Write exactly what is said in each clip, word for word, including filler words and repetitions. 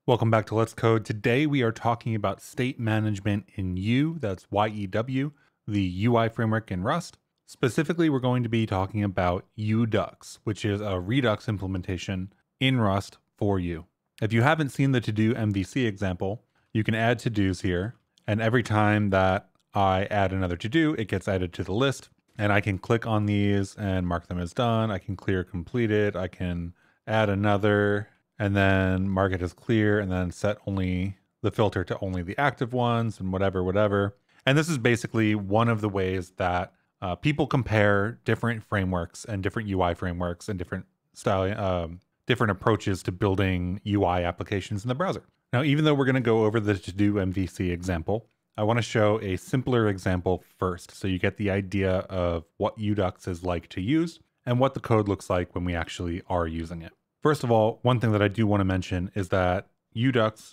Welcome back to Let's Code. Today we are talking about state management in Yew, that's Y E W, the U I framework in Rust. Specifically, we're going to be talking about Yewdux, which is a Redux implementation in Rust for Yew. If you haven't seen the to-do M V C example, you can add to-dos here, and every time that I add another to-do, it gets added to the list, and I can click on these and mark them as done. I can clear completed. I can add another and then mark it as clear, and then set only the filter to only the active ones and whatever, whatever. And this is basically one of the ways that uh, people compare different frameworks and different U I frameworks and different style, um, different approaches to building U I applications in the browser. Now, even though we're going to go over the to-do M V C example, I want to show a simpler example first, so you get the idea of what Yewdux is like to use and what the code looks like when we actually are using it. First of all, one thing that I do want to mention is that Yewdux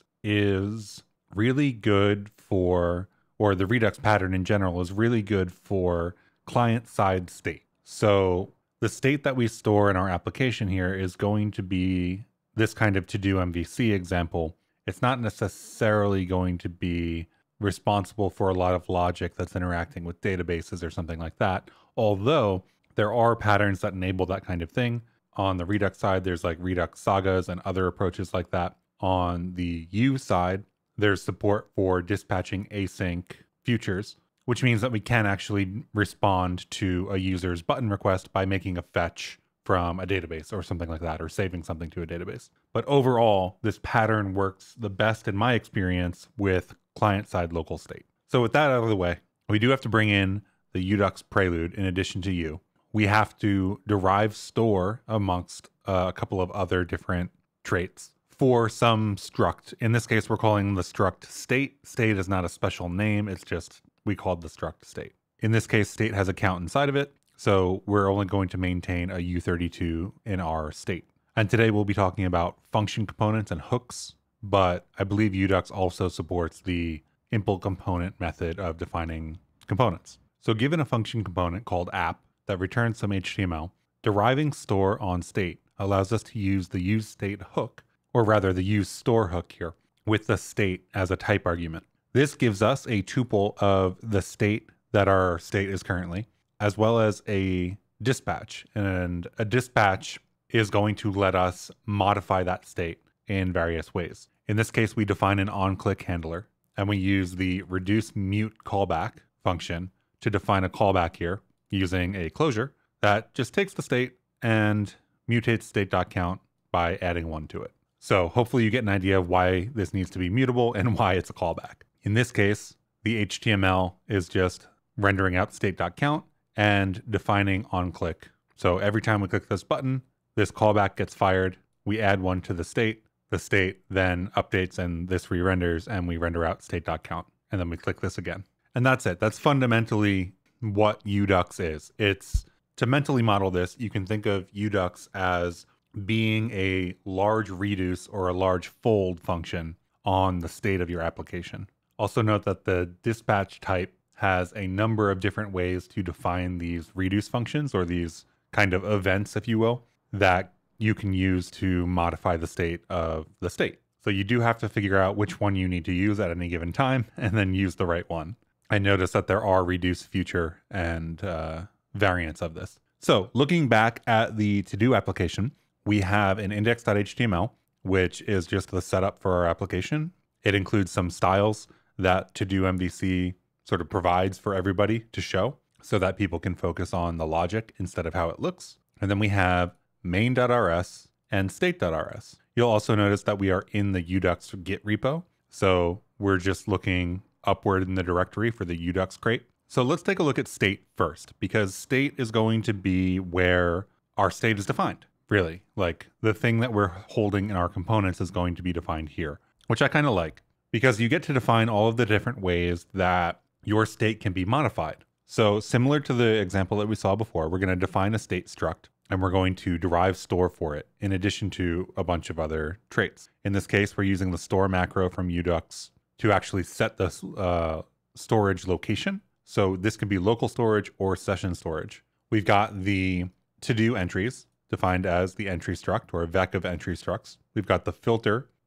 is really good for, or the Redux pattern in general is really good for client-side state. So the state that we store in our application here is going to be this kind of to-do M V C example. It's not necessarily going to be responsible for a lot of logic that's interacting with databases or something like that, although there are patterns that enable that kind of thing. On the Redux side, there's like Redux sagas and other approaches like that. On the Yew side, there's support for dispatching async futures, which means that we can actually respond to a user's button request by making a fetch from a database or something like that, or saving something to a database. But overall, this pattern works the best in my experience with client-side local state. So with that out of the way, we do have to bring in the Yewdux prelude in addition to Yew. We have to derive store amongst uh, a couple of other different traits for some struct. In this case, we're calling the struct state. State is not a special name. It's just, we called the struct state. In this case, state has a count inside of it. So we're only going to maintain a U thirty-two in our state. And today we'll be talking about function components and hooks, but I believe Yewdux also supports the impl component method of defining components. So given a function component called app, that returns some H T M L, deriving store on state allows us to use the useState hook, or rather the useStore hook here, with the state as a type argument. This gives us a tuple of the state that our state is currently, as well as a dispatch. And a dispatch is going to let us modify that state in various ways. In this case, we define an on-click handler, and we use the reduce mute callback function to define a callback here, using a closure that just takes the state and mutates state.count by adding one to it. So hopefully you get an idea of why this needs to be mutable and why it's a callback. In this case, the H T M L is just rendering out state.count and defining onClick. So every time we click this button, this callback gets fired. We add one to the state. The state then updates and this re-renders, and we render out state.count. And then we click this again. And that's it. That's fundamentally what Yewdux is. It's, to mentally model this, you can think of Yewdux as being a large reduce or a large fold function on the state of your application. Also note that the dispatch type has a number of different ways to define these reduce functions, or these kind of events, if you will, that you can use to modify the state of the state. So you do have to figure out which one you need to use at any given time and then use the right one. I noticed that there are reduce future and uh, variants of this. So looking back at the to-do application, we have an index.html, which is just the setup for our application. It includes some styles that to-do M V C sort of provides for everybody to show so that people can focus on the logic instead of how it looks. And then we have main.rs and state.rs. You'll also notice that we are in the Yewdux Git repo. So we're just looking upward in the directory for the Yewdux crate. So let's take a look at state first, because state is going to be where our state is defined, really. Like the thing that we're holding in our components is going to be defined here, which I kind of like, because you get to define all of the different ways that your state can be modified. So similar to the example that we saw before, we're going to define a state struct, and we're going to derive store for it in addition to a bunch of other traits. In this case, we're using the store macro from Yewdux to actually set the uh, storage location. So this can be local storage or session storage. We've got the to-do entries defined as the entry struct, or a vec of entry structs. We've got the filter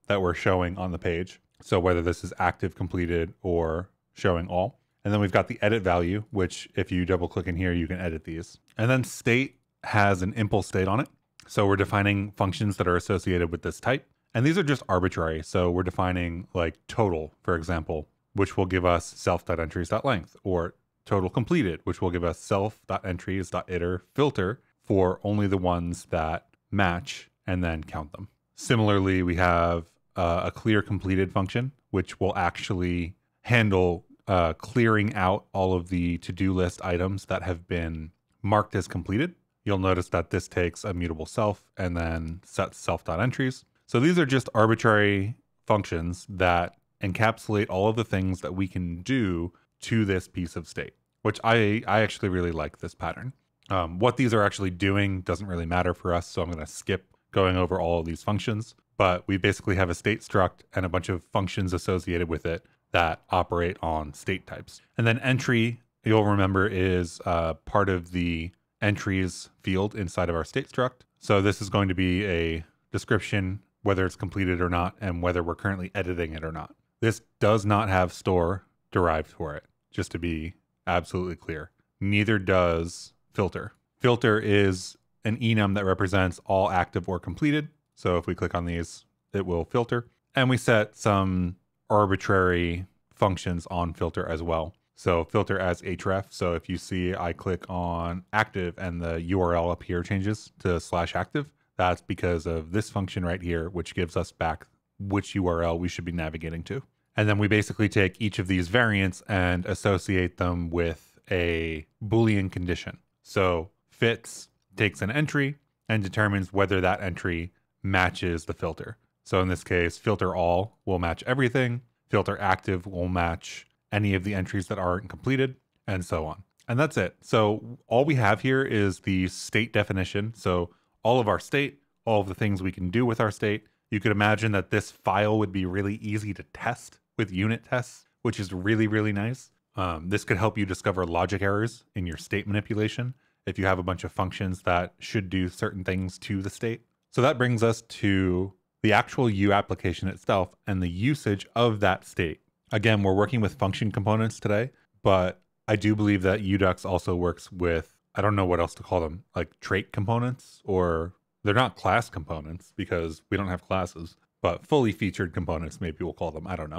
that we're showing on the page. So whether this is active, completed, or showing all. And then we've got the edit value, which if you double click in here, you can edit these. And then state has an impulse state on it. So we're defining functions that are associated with this type. And these are just arbitrary. So we're defining like total, for example, which will give us self.entries.length, or total completed, which will give us self.entries.iter filter for only the ones that match and then count them. Similarly, we have uh, a clear completed function, which will actually handle uh, clearing out all of the to-do list items that have been marked as completed. You'll notice that this takes a mutable self and then sets self.entries. So these are just arbitrary functions that encapsulate all of the things that we can do to this piece of state, which I, I actually really like this pattern. Um, what these are actually doing doesn't really matter for us, so I'm going to skip going over all of these functions. But we basically have a state struct and a bunch of functions associated with it that operate on state types. And then entry, you'll remember, is uh, part of the entries field inside of our state struct. So this is going to be a description, whether it's completed or not, and whether we're currently editing it or not. This does not have store derived for it, just to be absolutely clear. Neither does filter. Filter is an enum that represents all active or completed. So if we click on these, it will filter. And we set some arbitrary functions on filter as well. So filter as href. So if you see I click on active and the U R L up here changes to slash active, that's because of this function right here, which gives us back which U R L we should be navigating to. And then we basically take each of these variants and associate them with a Boolean condition. So fits takes an entry and determines whether that entry matches the filter. So in this case, filter all will match everything. Filter active will match any of the entries that aren't completed, and so on. And that's it. So all we have here is the state definition. So all of our state, all of the things we can do with our state. You could imagine that this file would be really easy to test with unit tests, which is really, really nice. Um, this could help you discover logic errors in your state manipulation if you have a bunch of functions that should do certain things to the state. So that brings us to the actual U application itself and the usage of that state. Again, we're working with function components today, but I do believe that Yewdux also works with, I don't know what else to call them, like trait components, or they're not class components because we don't have classes, but fully featured components, maybe we'll call them. I don't know.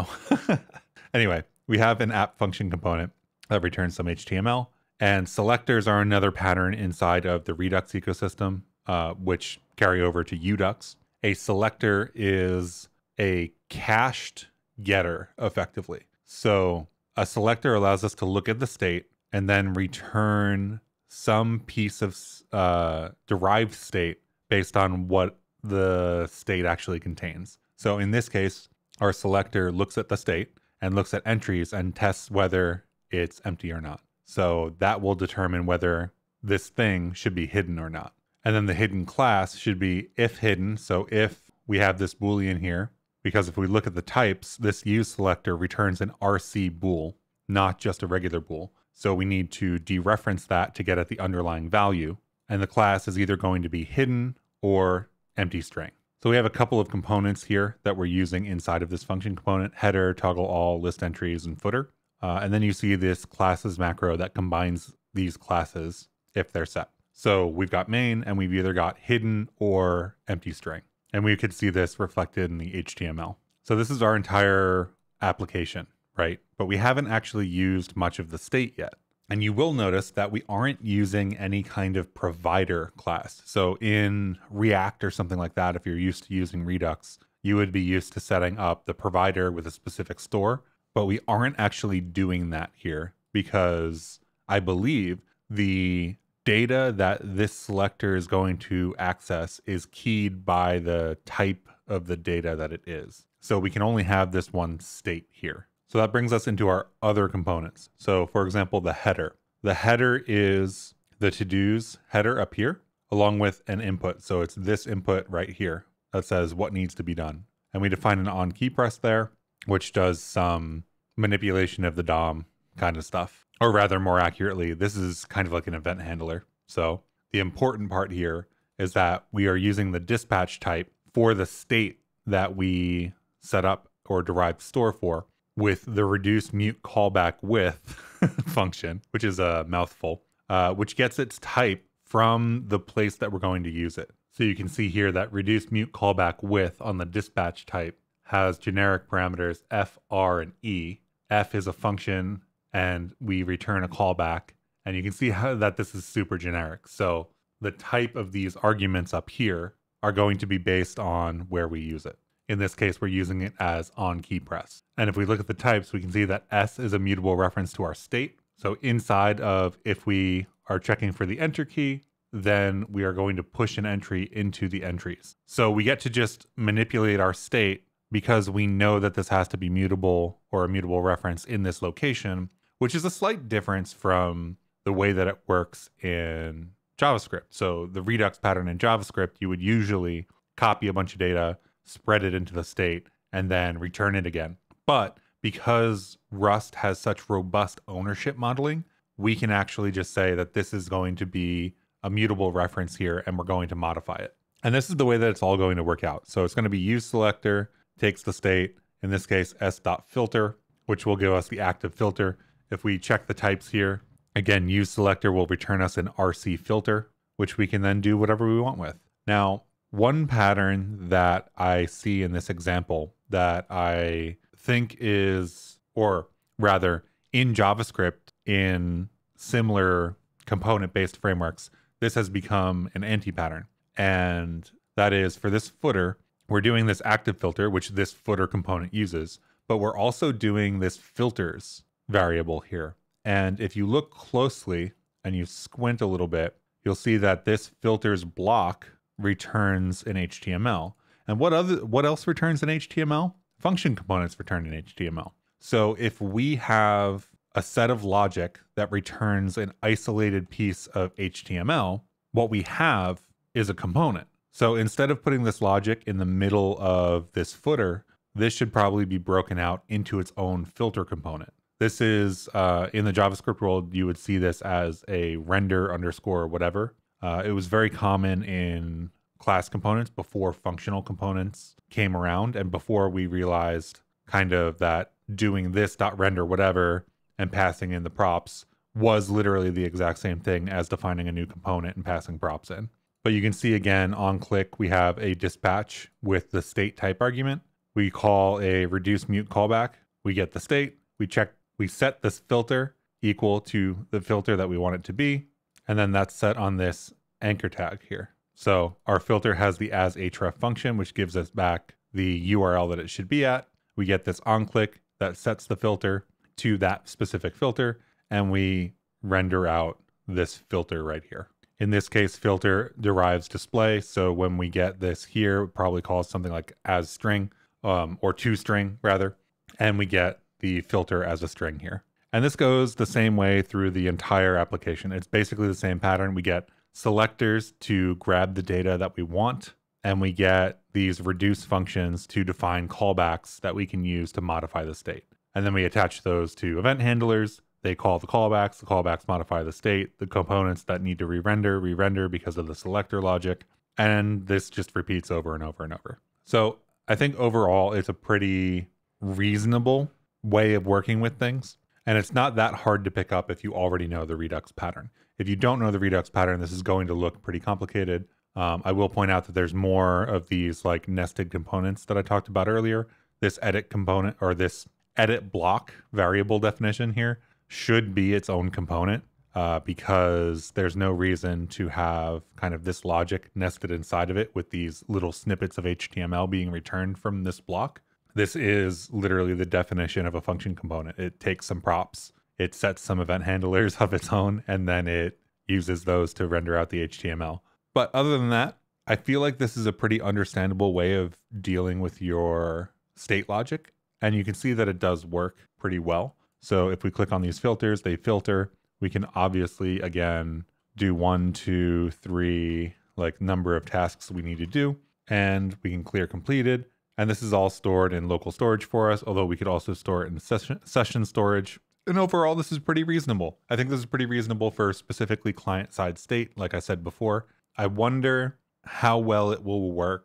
Anyway, we have an app function component that returns some H T M L, and selectors are another pattern inside of the Redux ecosystem, uh, which carry over to Yewdux. A selector is a cached getter, effectively. So a selector allows us to look at the state and then return some piece of uh, derived state based on what the state actually contains. So in this case, our selector looks at the state and looks at entries and tests whether it's empty or not. So that will determine whether this thing should be hidden or not. And then the hidden class should be if hidden. So if we have this Boolean here, because if we look at the types, this use selector returns an R C bool, not just a regular bool. So we need to dereference that to get at the underlying value. And the class is either going to be hidden or empty string. So we have a couple of components here that we're using inside of this function component: header, toggle all, list entries, and footer. Uh, and then you see this classes macro that combines these classes if they're set. So we've got main, and we've either got hidden or empty string. And we could see this reflected in the H T M L. So this is our entire application, right? But we haven't actually used much of the state yet. And you will notice that we aren't using any kind of provider class. So in React or something like that, if you're used to using Redux, you would be used to setting up the provider with a specific store. But we aren't actually doing that here because I believe the data that this selector is going to access is keyed by the type of the data that it is. So we can only have this one state here. So that brings us into our other components. So for example, the header. The header is the to-dos header up here, along with an input. So it's this input right here that says what needs to be done. And we define an on key press there, which does some manipulation of the D O M kind of stuff. Or rather, more accurately, this is kind of like an event handler. So the important part here is that we are using the dispatch type for the state that we set up or derived store for with the reduce mute callback with function, which is a mouthful, uh, which gets its type from the place that we're going to use it. So you can see here that reduce mute callback with on the dispatch type has generic parameters F, R, and E. F is a function, and we return a callback. And you can see how that this is super generic. So the type of these arguments up here are going to be based on where we use it. In this case, we're using it as on key press. And if we look at the types, we can see that S is a mutable reference to our state. So inside of if we are checking for the enter key, then we are going to push an entry into the entries. So we get to just manipulate our state because we know that this has to be mutable or a mutable reference in this location, which is a slight difference from the way that it works in JavaScript. So the Redux pattern in JavaScript, you would usually copy a bunch of data, spread it into the state, and then return it again. But because Rust has such robust ownership modeling, we can actually just say that this is going to be a mutable reference here, and we're going to modify it. And this is the way that it's all going to work out. So it's going to be useSelector takes the state, in this case, s.filter, which will give us the active filter. If we check the types here, again, useSelector will return us an R C filter, which we can then do whatever we want with. Now, one pattern that I see in this example that I think is, or rather in JavaScript, in similar component-based frameworks, this has become an anti-pattern. And that is for this footer, we're doing this active filter, which this footer component uses, but we're also doing this filters variable here. And if you look closely and you squint a little bit, you'll see that this filters block returns in H T M L. And what other what else returns in H T M L? Function components return in H T M L. So if we have a set of logic that returns an isolated piece of H T M L, what we have is a component. So instead of putting this logic in the middle of this footer, this should probably be broken out into its own filter component. This is, uh, in the JavaScript world, you would see this as a render underscore whatever. Uh, it was very common in class components before functional components came around, and before we realized kind of that doing this dot render whatever and passing in the props was literally the exact same thing as defining a new component and passing props in. But you can see again on click, we have a dispatch with the state type argument. We call a reduce mute callback. We get the state. We check, we set this filter equal to the filter that we want it to be. And then that's set on this anchor tag here. So our filter has the as href function, which gives us back the U R L that it should be at. We get this on click that sets the filter to that specific filter, and we render out this filter right here. In this case, filter derives display. So when we get this here, it probably calls something like as string, um, or to string rather, and we get the filter as a string here. And this goes the same way through the entire application. It's basically the same pattern. We get selectors to grab the data that we want, and we get these reduce functions to define callbacks that we can use to modify the state. And then we attach those to event handlers. They call the callbacks, the callbacks modify the state, the components that need to re-render, re-render because of the selector logic. And this just repeats over and over and over. So I think overall it's a pretty reasonable way of working with things. And it's not that hard to pick up if you already know the Redux pattern. If you don't know the Redux pattern, this is going to look pretty complicated. Um, I will point out that there's more of these like nested components that I talked about earlier. This edit component, or this edit block variable definition here, should be its own component uh, because there's no reason to have kind of this logic nested inside of it with these little snippets of H T M L being returned from this block. This is literally the definition of a function component. It takes some props, it sets some event handlers of its own, and then it uses those to render out the H T M L. But other than that, I feel like this is a pretty understandable way of dealing with your state logic. And you can see that it does work pretty well. So if we click on these filters, they filter. We can obviously, again, do one, two, three, like number of tasks we need to do. And we can clear completed. And this is all stored in local storage for us, although we could also store it in session, session storage. And overall, this is pretty reasonable. I think this is pretty reasonable for specifically client-side state, like I said before. I wonder how well it will work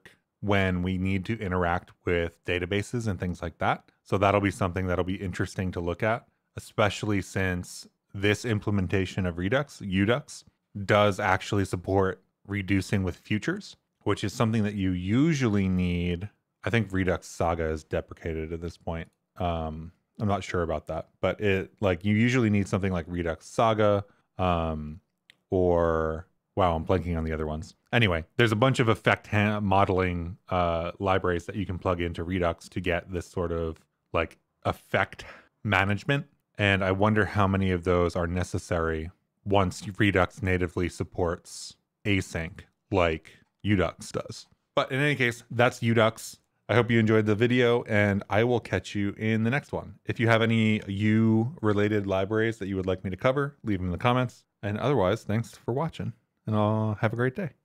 when we need to interact with databases and things like that. So that'll be something that'll be interesting to look at, especially since this implementation of Redux, Yewdux, does actually support reducing with futures, which is something that you usually need. I think Redux Saga is deprecated at this point. Um, I'm not sure about that, but it like you usually need something like Redux Saga, um, or wow, I'm blanking on the other ones. Anyway, there's a bunch of effect ha- modeling uh, libraries that you can plug into Redux to get this sort of like effect management. And I wonder how many of those are necessary once Redux natively supports async like Yewdux does. But in any case, that's Yewdux. I hope you enjoyed the video, and I will catch you in the next one. If you have any U related libraries that you would like me to cover, leave them in the comments. And otherwise, thanks for watching, and I'll have a great day.